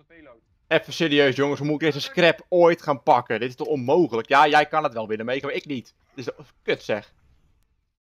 de payload. Even serieus jongens, hoe moet ik deze scrap ooit gaan pakken? Dit is toch onmogelijk? Ja, jij kan het wel winnen, maar ik niet. Dit is kut zeg.